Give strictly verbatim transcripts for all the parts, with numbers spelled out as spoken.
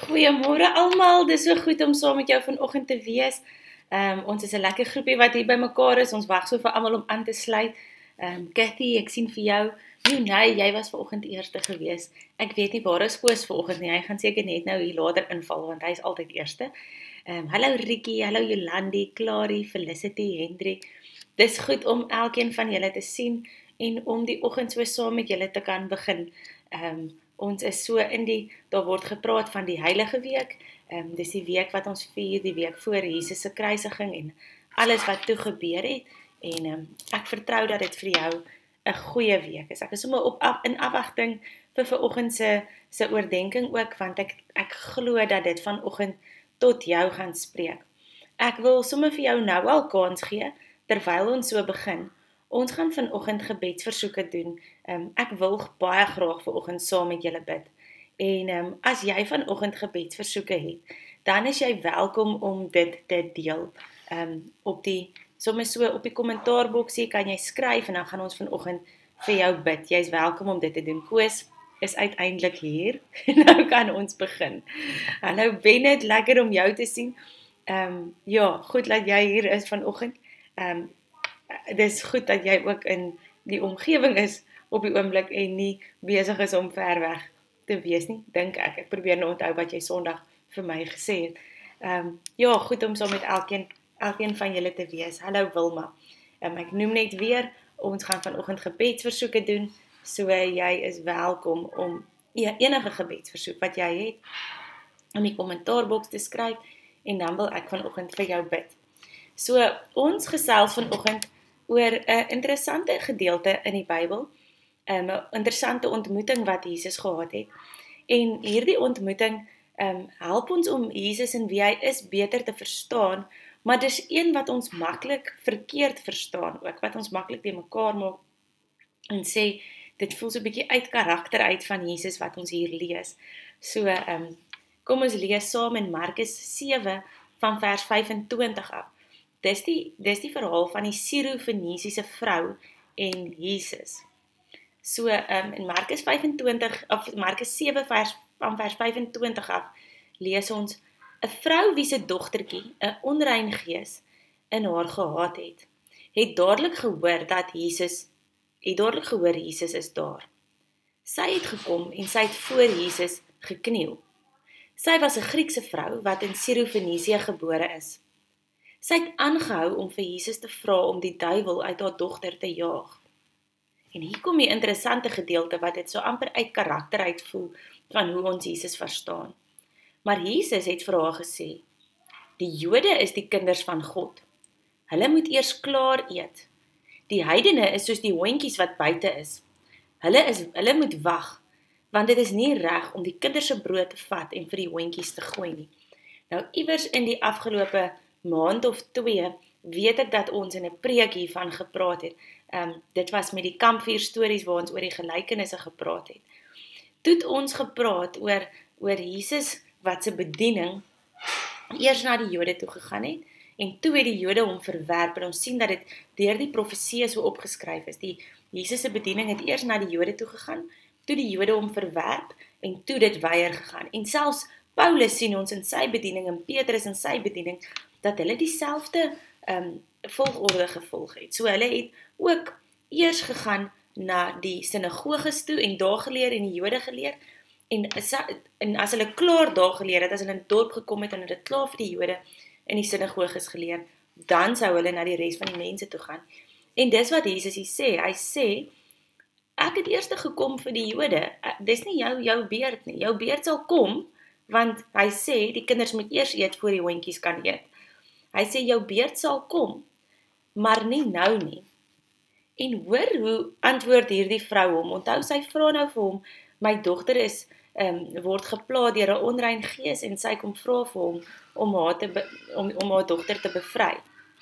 Goeiemôre almal, dis so goed om saam met jou vanoggend te wees. Um, ons is 'n lekker groepie wat hier by mekaar is, ons wag so vir almal om aan te sluit. Um, Cathy, ek sien vir jou, nee, jy was vanoggend eerste gewees. Ek weet nie waar is Koos vanoggend nie, hy gaan seker net nou hier later inval, want hy is altyd eerste. Um, hallo Rikkie, hallo Jolandi, Clarie, Felicity, Hendrik. Dis goed om elkeen van julle te sien, en om die oggend so saam met julle te kan begin. Um, Ons is so in die, daar word gepraat van die heilige week, um, dis die week wat ons vier, die week voor Jesus se kruisiging en alles wat toe gebeur het, en um, ek vertrou dat dit vir jou 'n goeie week is. Ek is sommer op, in afwagting vir vanoggend se, se oordenking ook, want ek, ek glo dat dit vanoggend tot jou gaan spreek. Ek wil sommer vir jou nou al kans gee, terwyl ons so begin. Ons gaan vanoggend gebedsversoeke doen. Um, ek wil baie graag vanoggend saam met julle bid. En um, as jy vanoggend gebedsversoeke het, dan is jy welkom om dit te deel. Um, op die, soms so op die kommentaarboksie kan jy skryf en dan gaan ons vanoggend vir jou bid. Jy is welkom om dit te doen. Koos is uiteindelik hier. Nou kan ons begin. Hallo Bennett, lekker om jou te sien. Um, ja, goed dat jy hier is vanoggend. Um, Dis goed dat jy ook in die omgewing is op die oomblik en nie besig is om ver weg te wees nie, dink ek. Ek probeer nou onthou wat jy Sondag vir my gesê het. Um, ja, goed om saam met elkeen, elkeen van julle te wees. Hallo Wilma. Um, ek noem net weer, ons gaan vanoggend gebedsversoeke doen, so jy is welkom om enige gebedsversoek wat jy het, in die kommentaarboks te skryf, en dan wil ek vanoggend vir jou bid. So, ons gesels vanoggend oor 'n interessante gedeelte in die Bybel, 'n um, interessante ontmoeting wat Jesus gehad het. En hierdie ontmoeting um, help ons om Jesus en wie hy is beter te verstaan, maar dis een wat ons maklik verkeerd verstaan ook, wat ons maklik te mekaar maak en sê, dit voel so 'n bietjie uit karakter uit van Jesus wat ons hier lees. So, um, kom ons lees saam in Markus sewe van vers vyf en twintig af. Dis die, dis die verhaal van die Siro-Fenisiese vrou en Jesus. So, um, in Markus vyfentwintig, of Markus sewe vers, van vers vyfentwintig af, lees ons, 'n vrou wie se dogtertjie 'n onrein gees in haar gehad het, het dadelik gehoor dat Jesus, het dadelik gehoor Jesus is daar. Sy het gekom en sy het voor Jesus gekniel. Sy was 'n Griekse vrou wat in Siro-Fenisië gebore is. Sy het aangehou om vir Jesus te vra om die duiwel uit haar dogter te jaag. En hier kom die interessante gedeelte wat dit so amper uit karakter uitvoel van hoe ons Jesus verstaan. Maar Jesus het vir haar gesê, die Jode is die kinders van God. Hulle moet eers klaar eet. Die heidene is soos die hondjies wat buite is. Hulle is, hulle moet wag, want dit is nie reg om die kinders se brood te vat en vir die hondjies te gooi nie. Nou iewers in die afgelope maand of twee, weet ek dat ons in 'n preek hiervan gepraat het. Um, dit was met die kampvuur stories waar ons oor die gelykenisse gepraat het. Toe het ons gepraat oor, oor Jesus wat sy bediening eers na die Jode toe gegaan het, en toe het die Jode hom verwerp, en ons sien dat dit deur die profeseë so opgeskryf is. Die Jesus se bediening het eers na die Jode toe gegaan, toe die Jode hom verwerp, en toe dit weier gegaan. En selfs Paulus sien ons in sy bediening, en Petrus in sy bediening, dat hulle dieselfde um, volgorde gevolg het. So hulle het ook eers gegaan na die sinagoges toe, en daar geleer, en die Jode geleer, en, en as hulle klaar daar geleer het, as hulle in die dorp gekom het, en hulle klaar vir die Jode in die sinagoges geleer, dan sou hulle na die res van die mense toe gaan. En dis wat Jesus hier sê, hy sê, ek het eers gekom vir die Jode, dis nie jou, jou beurt nie, jou beurt sal kom, want hy sê, die kinders moet eers eet voor die hondjies kan eet. Hy sê, jou beurt sal kom, maar nie nou nie. En hoor hoe antwoord hierdie vrou hom, onthou sy vra nou vir hom, my dogter is, um, word gepla deur 'n onrein gees, en sy kom vra vir hom, om haar, te be, om, om haar dogter te bevry.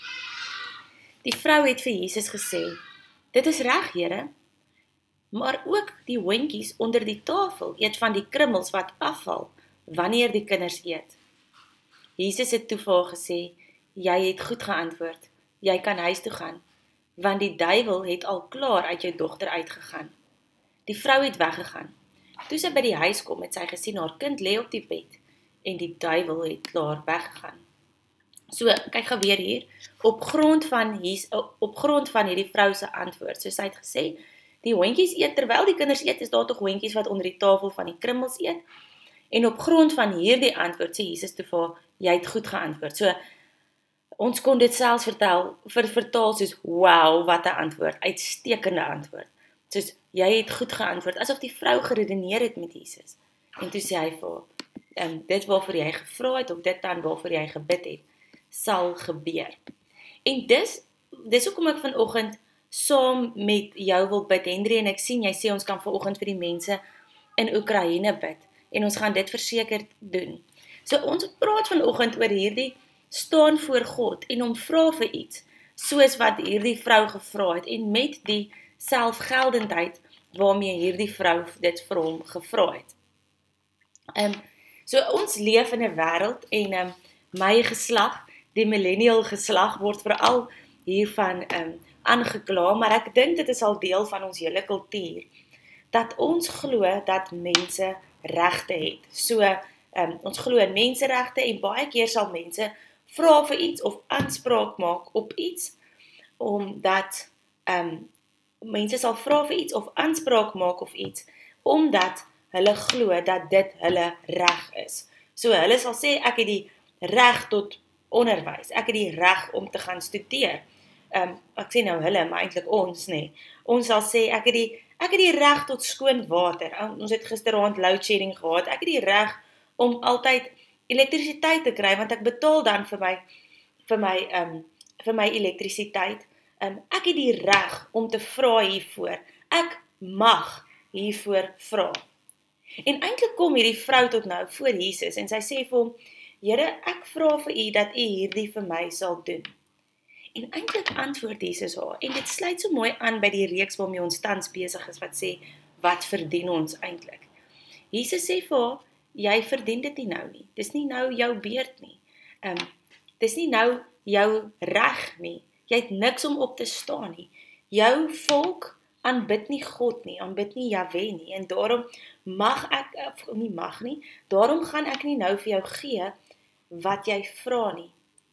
Die vrou het vir Jesus gesê, dit is reg, Here, maar ook die hondjies onder die tafel eet van die krummels wat afval, wanneer die kinders eet. Jesus het toe vir haar gesê, jy het goed geantwoord, jy kan huis toe gaan, want die duiwel het al klaar uit jou dogter uitgegaan. Die vrou het weggegaan. Toe sy by die huis kom, het sy gesien haar kind lê op die bed, en die duiwel het klaar weggegaan. So, kyk gou weer hier, op grond van, hier, op grond van hierdie vrou se antwoord, so sy het gesê, die hondjies eet, terwyl die kinders eet, is daar toch hondjies wat onder die tafel van die krummels eet, en op grond van hierdie antwoord, sê Jesus toe vir, jy het goed geantwoord, so, ons kon dit selfs vertel, ver, vertaal soos, wow, wat 'n antwoord, uitstekende antwoord, soos, jy het goed geantwoord, asof die vrou geredeneer het met Jesus, en toe sê hy vir, um, dit waarvoor jy gevra het, of dit dan waarvoor jy gebid het, sal gebeur. En dis, dis hoekom ek vanoggend saam met jou wil bid, Henry, en ek sien, jy sê ons kan vanoggend vir die mense in Oekraïne bid, en ons gaan dit verseker doen. So ons praat vanoggend oor hierdie staan voor God, en om vra vir iets, soos wat hierdie vrou gevra het, en met die selfgeldendheid, waarmee hierdie vrou dit vir hom gevra het. Um, so ons leef in 'n wêreld, en um, my geslag, die millennial geslag, word veral hiervan um, aangekla, maar ek dink dit is al deel van ons hele kultuur, dat ons glo dat mense regte het. So, um, ons glo in menseregte, en baie keer sal mense vra vir iets, of aanspraak maak op iets, omdat, um, mense sal vra vir iets, of aanspraak maak op iets, omdat hulle glo dat dit hulle reg is. So, hulle sal sê, ek het die reg tot onderwys, ek het die reg om te gaan studeer. Um, ek sê nou hulle, maar eintlik ons, nee. Ons sal sê, ek het die, ek het die reg tot skoon water. Ons het gisteraand load shedding gehad. Ek het die reg om altyd elektrisiteit te kry, want ek betaal dan vir my, vir my, um, vir my elektrisiteit. Um, ek het die reg om te vra hiervoor. Ek mag hiervoor vra. En eintlik kom hierdie vrou tot nou voor Jesus, en sy sê vir hom, Here, ek vra vir u dat u hierdie vir my sal doen. En eintlik antwoord Jesus haar, en dit sluit so mooi aan by die reeks waarmee ons tans besig is, wat sê, wat verdien ons eintlik? Jesus sê vir haar, jy verdien dit nie nou nie, dis nie nou jou beurt nie, um, dis nie nou jou reg nie, jy het niks om op te staan nie, jou volk aanbid nie God nie, aanbid nie Jahwe nie, en daarom mag ek, of nie mag nie, daarom gaan ek nie nou vir jou gee, wat jy vra nie.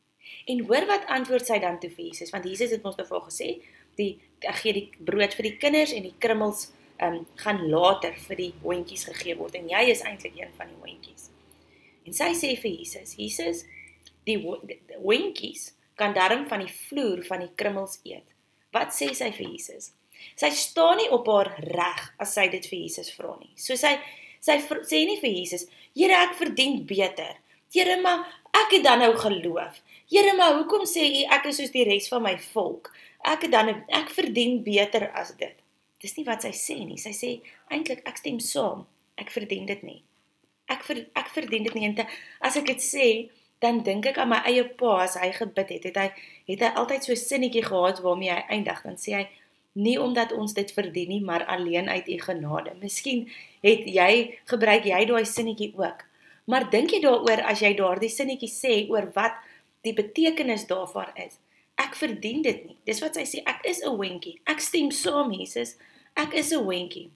En hoor wat antwoord sy dan toe vir Jesus, want Jesus het ons daarvoor gesê, die, ek gee die brood vir die kinders, en die krummels um, gaan later vir die hondjies gegee word, en jy is eintlik een van die hondjies. En sy sê vir Jesus, Jesus, die, die, die hondjies kan daarom van die vloer van die krummels eet. Wat sê sy vir Jesus? Sy staan nie op haar reg, as sy dit vir Jesus vra nie. So sy, sy sê nie vir Jesus, Here, ek verdien beter. Here, maar ek het dan nou geloof. Here, maar hoekom sê u, ek is soos die res van my volk? Ek het dan, ek verdien beter as dit. Dis nie wat sy sê nie. Sy sê, eintlik, ek stem saam. Ek verdien dit nie. Ek, ver, ek verdien dit nie. En te, as ek dit sê, dan dink ek aan my eie pa, as hy gebid het, het hy, het hy altyd so 'n sinnetjie gehad, waarmee hy eindig, dan sê hy, nie omdat ons dit verdien nie, maar alleen uit u genade. Miskien het jy, gebruik jy daai sinnetjie ook. Maar dink jy daaroor, as jy daardie sinnetjie sê, oor wat die betekenis daarvan is? Ek verdien dit nie. Dis wat sy sê, ek is 'n hondjie. Ek stem saam, Jesus. Ek is 'n hondjie.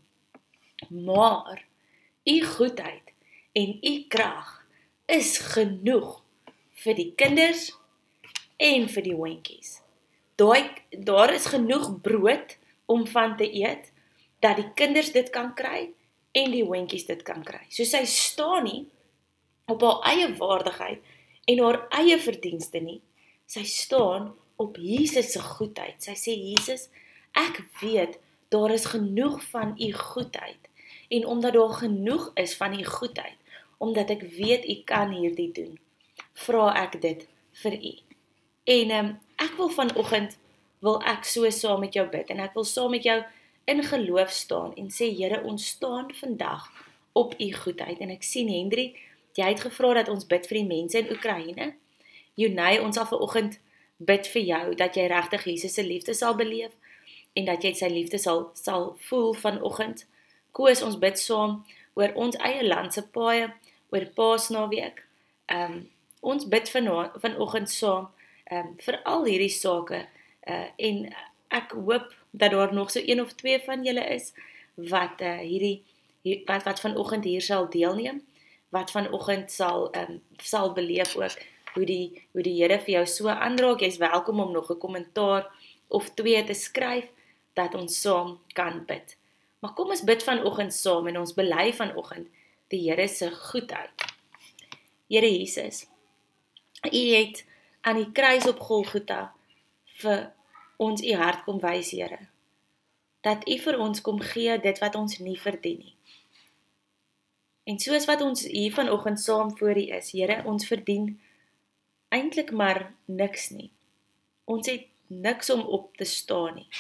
Maar, u goedheid en u krag is genoeg vir die kinders en vir die hondjies. Daai, daar is genoeg brood om van te eet, dat die kinders dit kan kry, en die hondjies dit kan kry. So sy staan nie op haar eie waardigheid, en haar eie verdienste nie, sy staan op Jesus se goedheid. Sy sê, Jesus, ek weet, daar is genoeg van u goedheid, en omdat daar genoeg is van u goedheid, omdat ek weet u kan hierdie doen, vra ek dit vir u. En um, ek wil vanoggend, wil ek so saam met jou bid, en ek wil saam met jou in geloof staan, en sê, Here, ons staan vandag op u goedheid, en ek sien, Hendrik, jy het gevra dat ons bid vir die mense in Oekraïne. Junai, ons sal vanoggend bid vir jou, dat jy regtig Jesus se liefde sal beleef, en dat jy sy liefde sal, sal voel vanoggend. Koos, ons bid saam oor ons eie land se paaie, oor Paasnaweek. Um, ons bid van, vanoggend saam um, vir al hierdie sake, uh, en ek hoop dat daar nog so een of twee van julle is, wat uh, hierdie, wat, wat vanoggend hier sal deelneem. wat vanoggend sal um, sal beleef ook hoe die hoe die Here vir jou so aanraak. Jy's welkom om nog 'n kommentaar of twee te skryf dat ons saam kan bid. Maar kom ons bid vanoggend saam en ons bely vanoggend die Here se goedheid. Here Jesus, U het aan die kruis op Golgotha vir ons U hart kom wys, Here. Dat U vir ons kom gee dit wat ons nie verdien nie. En soos wat ons hier vanoggend saam voor U is, Here, ons verdien eintlik maar niks nie. Ons het niks om op te staan nie.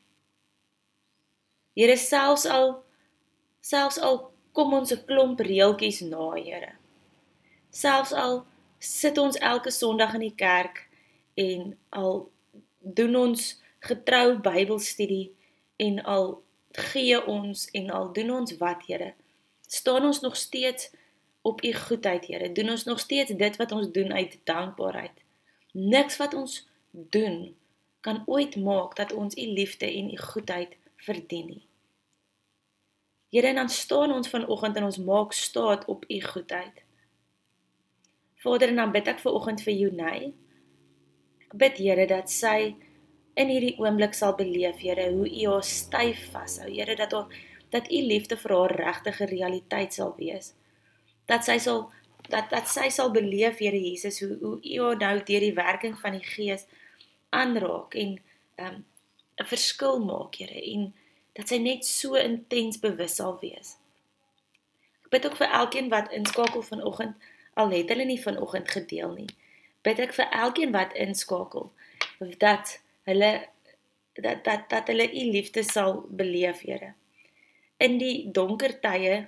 Here, selfs al selfs al kom ons 'n klomp reeltjies na, Here. Selfs al sit ons elke Sondag in die kerk en al doen ons getrou Bybelstudie en al gee ons en al doen ons wat, Here, staan ons nog steeds op U goedheid, Here. Doen ons nog steeds dit wat ons doen uit dankbaarheid. Niks wat ons doen kan ooit maak dat ons U liefde en U goedheid verdien nie. Here, en dan staan ons vanoggend en ons maak staat op U goedheid. Vader, en dan bid ek vanoggend vir Jonay. Ek bid, Here, dat sy in hierdie oomblik sal beleef, Here, hoe U haar styf vashou, Here, dat haar, dat U liefde vir haar regtige realiteit sal wees. Dat sy sal dat dat sy sal beleef, Here Jesus, hoe hoe U haar nou deur die werking van die Gees aanraak en um, 'n verskil maak, Here, en dat sy net so intens bewus sal wees. Ek bid ook vir elkeen wat inskakel vanoggend, al het hulle nie vanoggend gedeel nie. Bid ek vir elkeen wat inskakel, dat hulle dat dat dat hulle U liefde sal beleef, Here. In die donker tye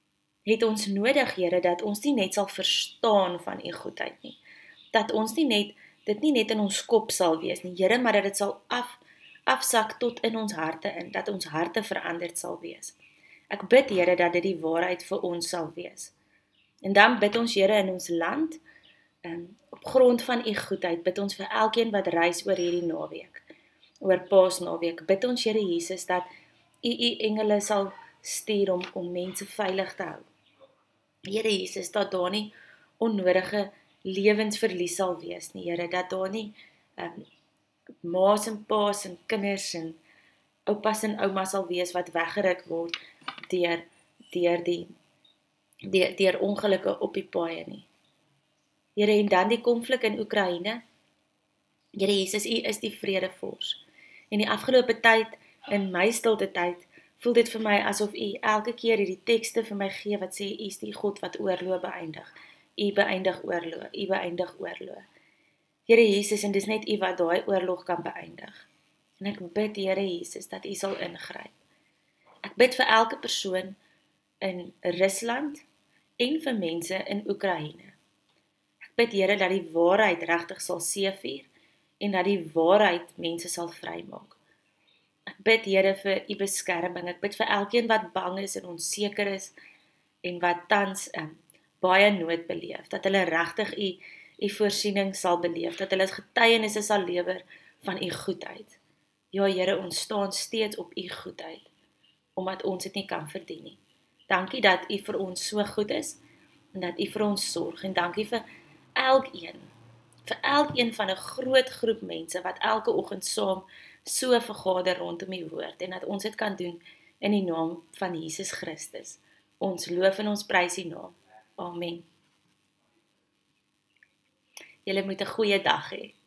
het ons nodig, Here, dat ons nie net sal verstaan van U goedheid nie. Dat ons nie net dit nie net in ons kop sal wees nie, Here, maar dat dit sal af afsak tot in ons harte in, dat ons harte veranderd sal wees. Ek bid, Here, dat dit die waarheid vir ons sal wees. En dan bid ons, Here, in ons land, um, op grond van U goedheid, bid ons vir elkeen wat reis oor hierdie naweek, oor Paasnaweek, bid ons, Here Jesus, dat U U engele sal stuur om, om mense veilig te hou. Here Jesus, dat daar nie onnodige lewensverlies sal wees nie, Here, dat daar nie um, ma's en pa's en kinders en oupas en oumas sal wees wat weggeruk word deur, deur die deur, deur ongelukke op die paaie nie. Here, en dan die konflik in Oekraïne. Here Jesus, U is die vredevors. En die afgelope tyd, in my stilte tyd, voel dit vir my asof U elke keer hierdie tekste vir my gee wat sê, U is die God wat oorlog beëindig. U beëindig oorlog, U beëindig oorlog. Here Jesus, en dis net U wat daai oorlog kan beëindig. En ek bid, Here Jesus, dat U sal ingryp. Ek bid vir elke persoon in Rusland en vir mense in Oekraïne. Ek bid, Here, dat die waarheid regtig sal seëvier en dat die waarheid mense sal vrymaak. Ek bid, Here, vir U beskerming. Ek bid vir elkeen wat bang is en onseker is en wat tans um, baie nood beleef, dat hulle regtig U U voorsiening sal beleef, dat hulle getuienisse sal lewer van U goedheid. Ja, Here, ons staan steeds op U goedheid, omdat ons dit nie kan verdien nie. Dankie dat U vir ons so goed is, en dat U vir ons sorg, en dankie vir elkeen, vir elkeen van 'n groot groep mense, wat elke oggend saam so vergader rondom U woord, en dat ons dit kan doen in die naam van Jesus Christus. Ons loof en ons prys U naam. Amen. Julle moet 'n goeie dag hê.